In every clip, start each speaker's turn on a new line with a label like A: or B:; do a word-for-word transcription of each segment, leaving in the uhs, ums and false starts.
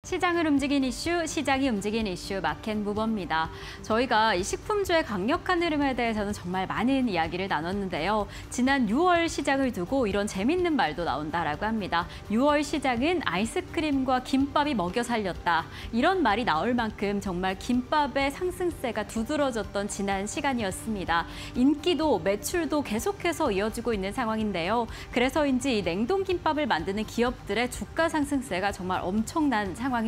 A: 시장을 움직인 이슈, 시장이 움직인 이슈 마켓 무버입니다. 저희가 이 식품주의 강력한 흐름에 대해서는 정말 많은 이야기를 나눴는데요. 지난 유월 시장을 두고 이런 재밌는 말도 나온다라고 합니다. 유월 시장은 아이스크림과 김밥이 먹여 살렸다. 이런 말이 나올 만큼 정말 김밥의 상승세가 두드러졌던 지난 시간이었습니다. 인기도 매출도 계속해서 이어지고 있는 상황인데요. 그래서인지 이 냉동김밥을 만드는 기업들의 주가 상승세가 정말 엄청난 상황입니다.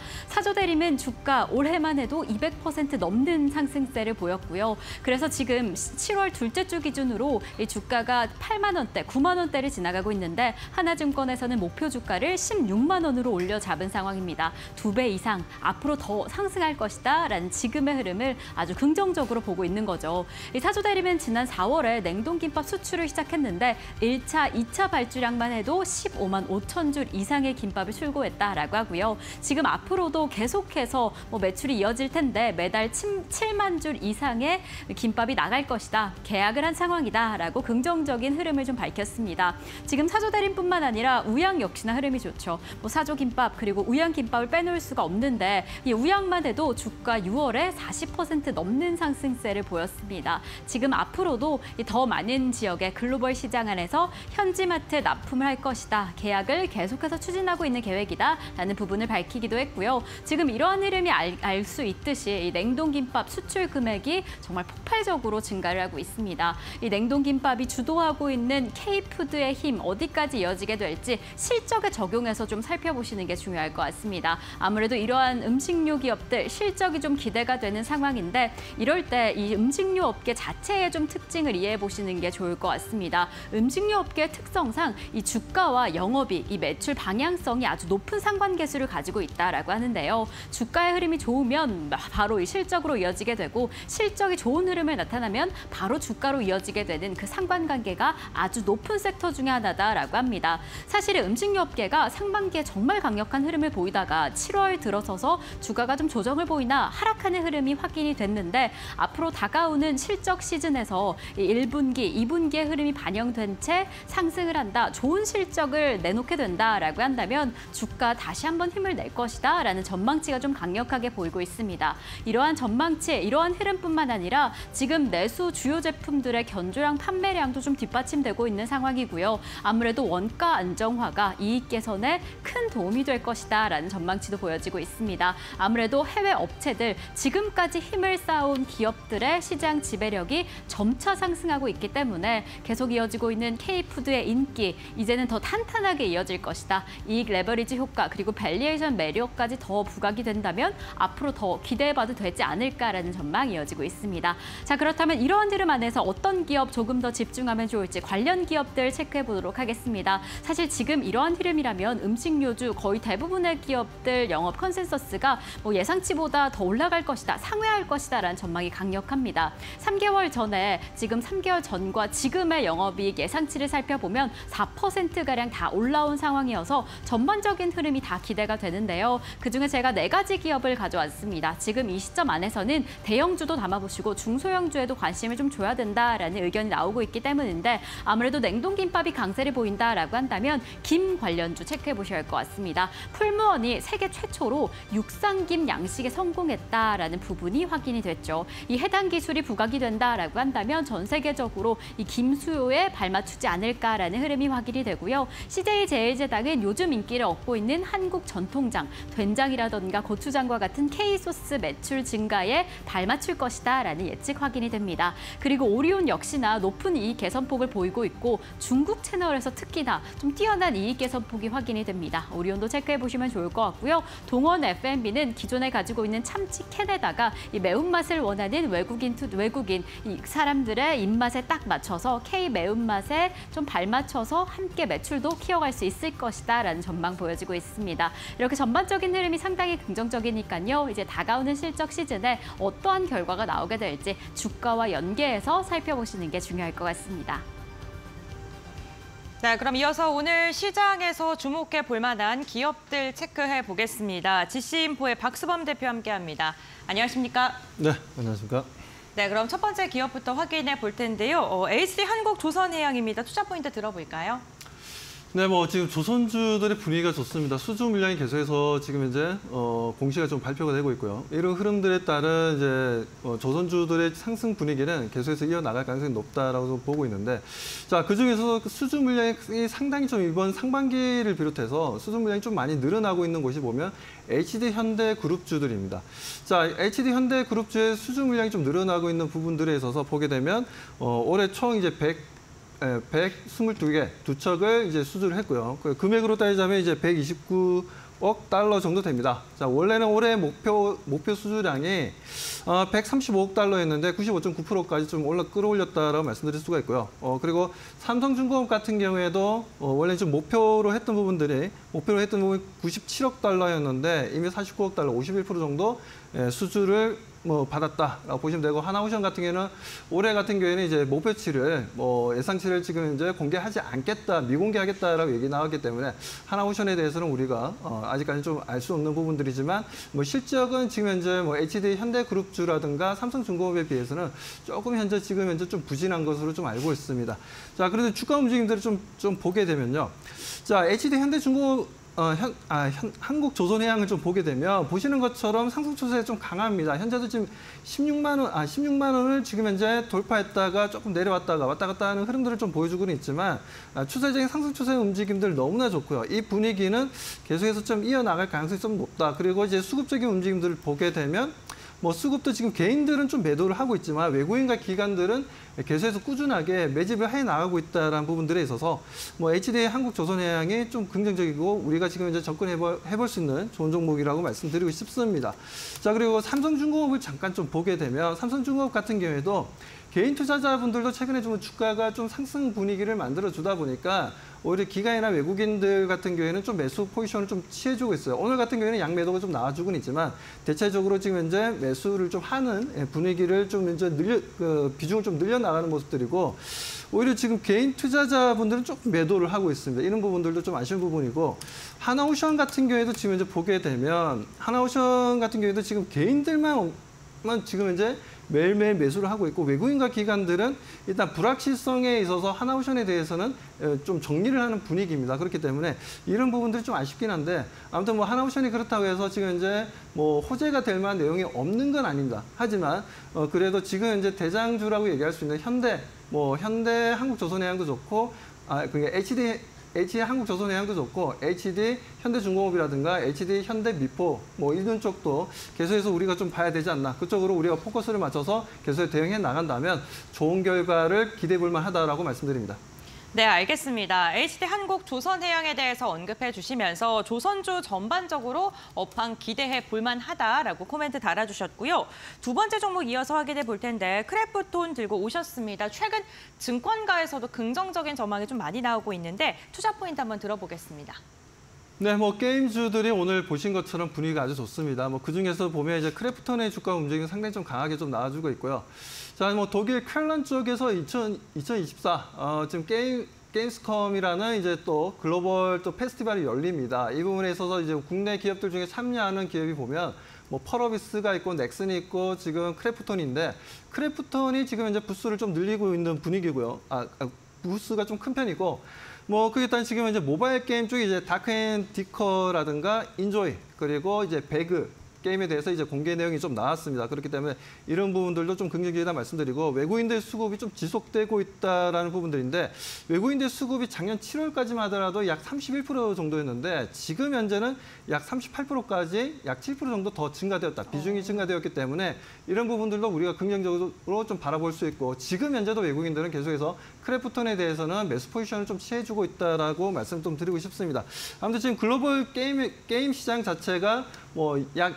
A: 사조대림은 주가 올해만 해도 이백 퍼센트 넘는 상승세를 보였고요. 그래서 지금 칠월 둘째 주 기준으로 이 주가가 팔만 원대, 구만 원대를 지나가고 있는데 하나증권에서는 목표 주가를 십육만 원으로 올려 잡은 상황입니다. 두 배 이상 앞으로 더 상승할 것이다라는 지금의 흐름을 아주 긍정적으로 보고 있는 거죠. 이 사조대림은 지난 사월에 냉동김밥 수출을 시작했는데 일 차, 이 차 발주량만 해도 십오만 오천 줄 이상의 김밥을 출고했다라고 하고요. 지금 앞으로도 계속해서 뭐 매출이 이어질 텐데 매달 칠만 줄 이상의 김밥이 나갈 것이다. 계약을 한 상황이다라고 긍정적인 흐름을 좀 밝혔습니다. 지금 사조대림뿐만 아니라 우양 역시나 흐름이 좋죠. 뭐 사조김밥 그리고 우양김밥을 빼놓을 수가 없는데 이 우양만 해도 주가 유월에 사십 퍼센트 넘는 상승세를 보였습니다. 지금 앞으로도 더 많은 지역의 글로벌 시장 안에서 현지마트에 납품을 할 것이다. 계약을 계속해서 추진하고 있는 계획이다라는 부분을 밝혔습니다. 기도 했고요. 지금 이러한 흐름이 알 수 있듯이 이 냉동김밥 수출 금액이 정말 폭발적으로 증가를 하고 있습니다. 이 냉동김밥이 주도하고 있는 K푸드의 힘 어디까지 이어지게 될지 실적에 적용해서 좀 살펴보시는 게 중요할 것 같습니다. 아무래도 이러한 음식료 기업들 실적이 좀 기대가 되는 상황인데 이럴 때 이 음식료 업계 자체의 좀 특징을 이해해 보시는 게 좋을 것 같습니다. 음식료 업계의 특성상 이 주가와 영업이익, 이 매출 방향성이 아주 높은 상관계수를 가지고 있다라고 하는데요. 주가의 흐름이 좋으면 바로 이 실적으로 이어지게 되고 실적이 좋은 흐름을 나타나면 바로 주가로 이어지게 되는 그 상관관계가 아주 높은 섹터 중에 하나다라고 합니다. 사실은 음식료 업계가 상반기에 정말 강력한 흐름을 보이다가 칠월 들어서서 주가가 좀 조정을 보이나 하락하는 흐름이 확인이 됐는데 앞으로 다가오는 실적 시즌에서 일 분기, 이 분기의 흐름이 반영된 채 상승을 한다. 좋은 실적을 내놓게 된다라고 한다면 주가 다시 한번 힘을 낼 것이다라는 전망치가 좀 강력하게 보이고 있습니다. 이러한 전망치, 이러한 흐름뿐만 아니라 지금 내수 주요 제품들의 견조량 판매량도 좀 뒷받침되고 있는 상황이고요. 아무래도 원가 안정화가 이익 개선에 큰 도움이 될 것이다라는 전망치도 보여지고 있습니다. 아무래도 해외 업체들, 지금까지 힘을 쌓아온 기업들의 시장 지배력이 점차 상승하고 있기 때문에 계속 이어지고 있는 K푸드의 인기, 이제는 더 탄탄하게 이어질 것이다. 이익 레버리지 효과 그리고 밸리에이션 매력까지 더 부각이 된다면 앞으로 더 기대해봐도 되지 않을까라는 전망이 이어지고 있습니다. 자, 그렇다면 이러한 흐름 안에서 어떤 기업 조금 더 집중하면 좋을지 관련 기업들 체크해 보도록 하겠습니다. 사실 지금 이러한 흐름이라면 음식료주 거의 대부분의 기업들 영업 컨센서스가 뭐 예상치보다 더 올라갈 것이다, 상회할 것이다라는 전망이 강력합니다. 삼 개월 전에 지금 삼 개월 전과 지금의 영업이익 예상치를 살펴보면 사 퍼센트가량 다 올라온 상황이어서 전반적인 흐름이 다 기대가 되는데요. 그중에 제가 네 가지 기업을 가져왔습니다. 지금 이 시점 안에서는 대형주도 담아보시고 중소형주에도 관심을 좀 줘야 된다라는 의견이 나오고 있기 때문인데 아무래도 냉동김밥이 강세를 보인다라고 한다면 김 관련주 체크해 보셔야 할 것 같습니다. 풀무원이 세계 최초로 육상김 양식에 성공했다라는 부분이 확인이 됐죠. 이 해당 기술이 부각이 된다라고 한다면 전 세계적으로 이 김 수요에 발맞추지 않을까라는 흐름이 확인이 되고요. 씨제이제일제당은 요즘 인기를 얻고 있는 한국 전통장, 된장이라던가 고추장과 같은 K소스 매출 증가에 발맞출 것이다라는 예측 확인이 됩니다. 그리고 오리온 역시나 높은 이익 개선폭을 보이고 있고 중국 채널에서 특히나 좀 뛰어난 이익 개선폭이 확인이 됩니다. 오리온도 체크해 보시면 좋을 것 같고요. 동원 에프엠비는 기존에 가지고 있는 참치 캔에다가 이 매운맛을 원하는 외국인 투, 외국인 이 사람들의 입맛에 딱 맞춰서 K 매운맛에 좀 발맞춰서 함께 매출도 키워갈 수 있을 것이다라는 전망 보여지고 있습니다. 이렇게 전반적인 흐름이 상당히 긍정적이니까요. 이제 다가오는 실적 시즌에 어떠한 결과가 나오게 될지 주가와 연계해서 살펴보시는 게 중요할 것 같습니다.
B: 네, 그럼 이어서 오늘 시장에서 주목해 볼 만한 기업들 체크해 보겠습니다. 지씨인포의 박수범 대표 함께합니다. 안녕하십니까?
C: 네, 안녕하십니까?
B: 네, 그럼 첫 번째 기업부터 확인해 볼 텐데요. 어, 에이치디 한국조선해양입니다. 투자 포인트 들어볼까요?
C: 네, 뭐 지금 조선주들의 분위기가 좋습니다. 수주 물량이 계속해서 지금 이제 어, 공시가 좀 발표가 되고 있고요. 이런 흐름들에 따른 이제 어, 조선주들의 상승 분위기는 계속해서 이어나갈 가능성이 높다라고 보고 있는데, 자, 그 중에서 수주 물량이 상당히 좀 이번 상반기를 비롯해서 수주 물량이 좀 많이 늘어나고 있는 곳이 보면 에이치디 현대 그룹주들입니다. 자, 에이치디 현대 그룹주의 수주 물량이 좀 늘어나고 있는 부분들에 있어서 보게 되면 어, 올해 총 이제 백 백이십이 개, 두 척을 이제 수주를 했고요. 그 금액으로 따지자면 이제 백이십구억 달러 정도 됩니다. 자, 원래는 올해 목표, 목표 수주량이 어, 백삼십오억 달러였는데 구십오 점 구 퍼센트까지 좀 올라 끌어올렸다라고 말씀드릴 수가 있고요. 어, 그리고 삼성중공업 같은 경우에도 어, 원래 좀 목표로 했던 부분들이, 목표로 했던 부분이 구십칠억 달러였는데 이미 사십구억 달러, 오십일 퍼센트 정도 예, 수주를 뭐 받았다라고 보시면 되고, 하나오션 같은 경우에는 올해 같은 경우에는 이제 목표치를 뭐 예상치를 지금 이제 공개하지 않겠다, 미공개하겠다라고 얘기 나왔기 때문에 하나오션에 대해서는 우리가 어 아직까지 좀 알 수 없는 부분들이지만, 뭐 실적은 지금 현재 뭐 에이치디 현대그룹주라든가 삼성중공업에 비해서는 조금 현재 지금 현재 좀 부진한 것으로 좀 알고 있습니다. 자, 그래도 주가 움직임들을 좀 좀 보게 되면요. 자, 에이치디 현대중공업 어, 현, 아, 현, 한국조선해양을 좀 보게 되면 보시는 것처럼 상승 추세가 좀 강합니다. 현재도 지금 십육만 원, 아, 십육만 원을 지금 현재 돌파했다가 조금 내려왔다가 왔다 갔다 하는 흐름들을 좀 보여주고는 있지만, 아, 추세적인 상승 추세 움직임들 너무나 좋고요. 이 분위기는 계속해서 좀 이어나갈 가능성이 좀 높다. 그리고 이제 수급적인 움직임들을 보게 되면 뭐 수급도 지금 개인들은 좀 매도를 하고 있지만 외국인과 기관들은 계속해서 꾸준하게 매집을 해 나가고 있다는 부분들에 있어서 뭐 에이치디 한국조선해양이 좀 긍정적이고 우리가 지금 이제 접근해 볼 수 있는 좋은 종목이라고 말씀드리고 싶습니다. 자, 그리고 삼성중공업을 잠깐 좀 보게 되면 삼성중공업 같은 경우에도 개인 투자자분들도 최근에 좀 주가가 좀 상승 분위기를 만들어 주다 보니까 오히려 기관이나 외국인들 같은 경우에는 좀 매수 포지션을 좀 취해주고 있어요. 오늘 같은 경우에는 양매도가 좀 나와주고는 있지만 대체적으로 지금 현재 매수를 좀 하는 분위기를 좀 이제 늘려, 그 비중을 좀 늘려나가는 모습들이고, 오히려 지금 개인 투자자분들은 조금 매도를 하고 있습니다. 이런 부분들도 좀 아쉬운 부분이고, 하나오션 같은 경우에도 지금 이제 보게 되면 하나오션 같은 경우에도 지금 개인들만 지금 현재 매일매일 매수를 하고 있고, 외국인과 기관들은 일단 불확실성에 있어서 하나오션에 대해서는 좀 정리를 하는 분위기입니다. 그렇기 때문에 이런 부분들이 좀 아쉽긴 한데, 아무튼 뭐 하나오션이 그렇다고 해서 지금 이제 뭐 호재가 될 만한 내용이 없는 건 아닙니다. 하지만 어 그래도 지금 이제 대장주라고 얘기할 수 있는 현대, 뭐 현대 한국조선해양도 좋고, 아 그게 에이치디 에이치디 한국조선해양도 좋고, 에이치디 현대중공업이라든가 에이치디 현대미포 뭐 이런 쪽도 계속해서 우리가 좀 봐야 되지 않나. 그쪽으로 우리가 포커스를 맞춰서 계속 대응해 나간다면 좋은 결과를 기대해 볼 만하다라고 말씀드립니다.
B: 네, 알겠습니다. 에이치디 한국조선해양에 대해서 언급해 주시면서 조선주 전반적으로 업황 기대해 볼만하다라고 코멘트 달아주셨고요. 두 번째 종목 이어서 확인해 볼 텐데 크래프톤 들고 오셨습니다. 최근 증권가에서도 긍정적인 전망이 좀 많이 나오고 있는데 투자 포인트 한번 들어보겠습니다.
C: 네, 뭐 게임주들이 오늘 보신 것처럼 분위기가 아주 좋습니다. 뭐 그 중에서 보면 이제 크래프톤의 주가 움직임이 상당히 좀 강하게 좀 나와주고 있고요. 자, 뭐 독일 쾰런 쪽에서 이천이십사 어, 지금 게임 게임스컴이라는 이제 또 글로벌 또 페스티벌이 열립니다. 이 부분에 있어서 이제 국내 기업들 중에 참여하는 기업이 보면 뭐 펄어비스가 있고 넥슨이 있고 지금 크래프톤인데, 크래프톤이 지금 이제 부스를 좀 늘리고 있는 분위기고요. 아, 부스가 좀 큰 편이고, 뭐 그게 일단 지금 이제 모바일 게임 쪽에 이제 다크앤디커라든가 인조이, 그리고 이제 배그 게임에 대해서 이제 공개 내용이 좀 나왔습니다. 그렇기 때문에 이런 부분들도 좀 긍정적이다 말씀드리고, 외국인들 수급이 좀 지속되고 있다라는 부분들인데, 외국인들 수급이 작년 칠월까지만 하더라도 약 삼십일 퍼센트 정도였는데 지금 현재는 약 삼십팔 퍼센트까지 약 칠 퍼센트 정도 더 증가되었다. 비중이 증가되었기 때문에 이런 부분들도 우리가 긍정적으로 좀 바라볼 수 있고, 지금 현재도 외국인들은 계속해서 크래프톤에 대해서는 매수 포지션을 좀 취해주고 있다라고 말씀 좀 드리고 싶습니다. 아무튼 지금 글로벌 게임 게임 시장 자체가 뭐 약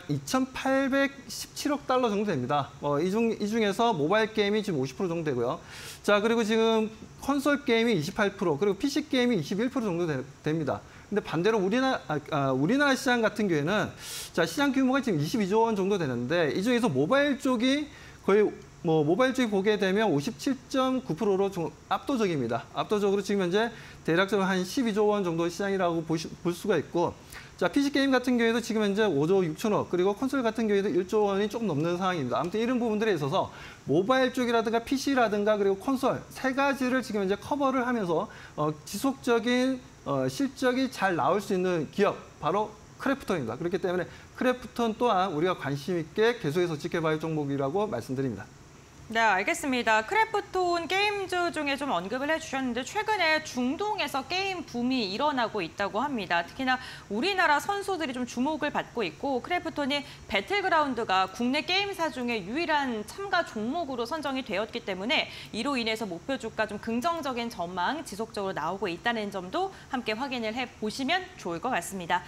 C: 이천팔백십칠억 달러 정도 됩니다. 어, 이, 중, 이 중에서 모바일 게임이 지금 오십 퍼센트 정도 되고요. 자, 그리고 지금 콘솔 게임이 이십팔 퍼센트, 그리고 피씨 게임이 이십일 퍼센트 정도 되, 됩니다. 근데 반대로 우리나라, 아, 아, 우리나라 시장 같은 경우에는 자, 시장 규모가 지금 이십이조 원 정도 되는데, 이 중에서 모바일 쪽이 거의 뭐 모바일 쪽이 보게 되면 오십칠 점 구 퍼센트로 좀 압도적입니다. 압도적으로 지금 현재 대략적으로 한 십이조 원 정도 시장이라고 보시, 볼 수가 있고, 자, 피씨 게임 같은 경우에도 지금 현재 오조 육천억, 그리고 콘솔 같은 경우에도 일조 원이 조금 넘는 상황입니다. 아무튼 이런 부분들에 있어서 모바일 쪽이라든가 피씨라든가 그리고 콘솔 세 가지를 지금 현재 커버를 하면서 어, 지속적인 어, 실적이 잘 나올 수 있는 기업 바로 크래프톤입니다. 그렇기 때문에 크래프톤 또한 우리가 관심 있게 계속해서 지켜봐야 할 종목이라고 말씀드립니다.
B: 네, 알겠습니다. 크래프톤 게임주 중에 좀 언급을 해주셨는데 최근에 중동에서 게임 붐이 일어나고 있다고 합니다. 특히나 우리나라 선수들이 좀 주목을 받고 있고 크래프톤이 배틀그라운드가 국내 게임사 중에 유일한 참가 종목으로 선정이 되었기 때문에 이로 인해서 목표 주가 좀 긍정적인 전망 지속적으로 나오고 있다는 점도 함께 확인을 해보시면 좋을 것 같습니다.